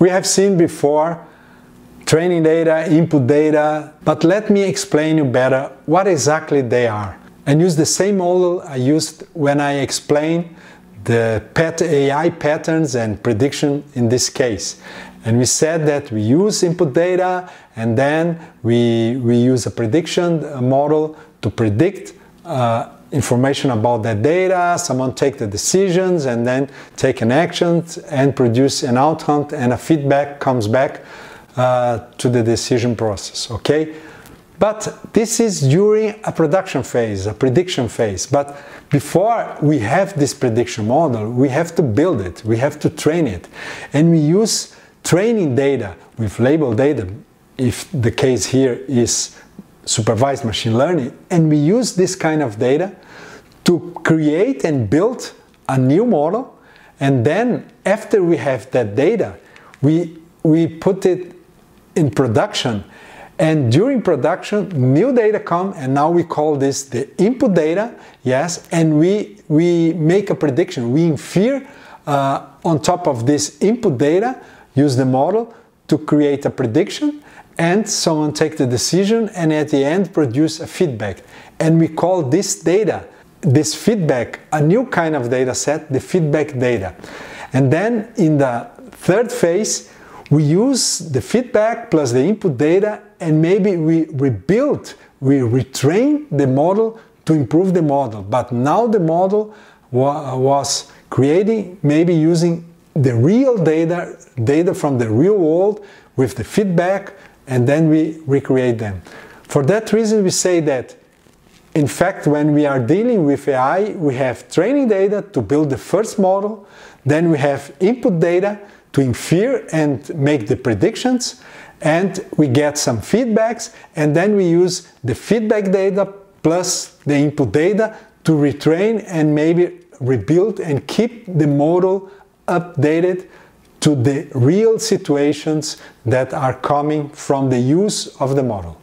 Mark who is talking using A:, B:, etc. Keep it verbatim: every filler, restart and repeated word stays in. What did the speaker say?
A: We have seen before training data, input data, but let me explain you better what exactly they are. And use the same model I used when I explained the A I patterns and prediction in this case. And we said that we use input data and then we, we use a prediction model to predict uh, information about that data, someone take the decisions and then take an action and produce an outcome, and a feedback comes back uh, to the decision process, okay? But this is during a production phase, a prediction phase. But before we have this prediction model, we have to build it, we have to train it. And we use training data with labeled data, if the case here is supervised machine learning, and we use this kind of data to create and build a new model. And then after we have that data, we, we put it in production. And during production, new data come, and now we call this the input data, yes, and we, we make a prediction. We infer uh, on top of this input data, use the model to create a prediction, and someone take the decision, and at the end produce a feedback. And we call this data, this feedback, a new kind of data set, the feedback data. And then in the third phase, we use the feedback plus the input data, and maybe we rebuild, we retrain the model to improve the model. But now the model wa was creating, maybe using the real data, data from the real world with the feedback, and then we recreate them. For that reason, we say that, in fact, when we are dealing with A I, we have training data to build the first model, then we have input data to infer and make the predictions, and we get some feedbacks, and then we use the feedback data plus the input data to retrain and maybe rebuild and keep the model updated to the real situations that are coming from the use of the model.